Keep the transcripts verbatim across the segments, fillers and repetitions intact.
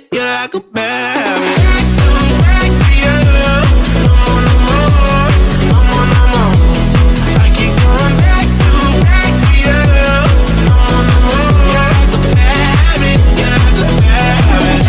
you're like a bad habit. Back to, back to you. No more, no more, no more, no more. I keep going back to, back to you. No more, no more. You're like a bad habit. You're like a bad habit.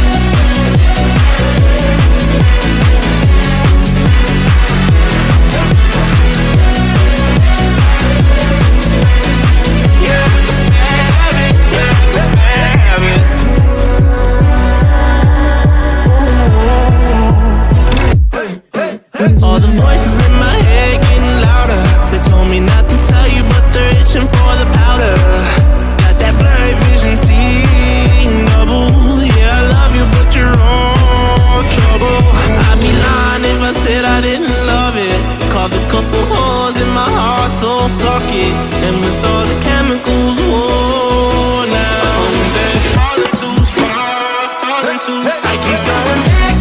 All the voices in my head getting louder. They told me not to tell you, but they're itching for the powder. Got that blurry vision, seeing double. Yeah, I love you, but you're all trouble. I'd be lying if I said I didn't love it. Carved a couple holes in my heart, so suck it. And with all the chemicals worn out, falling back, falling too far, falling too far. I keep going back.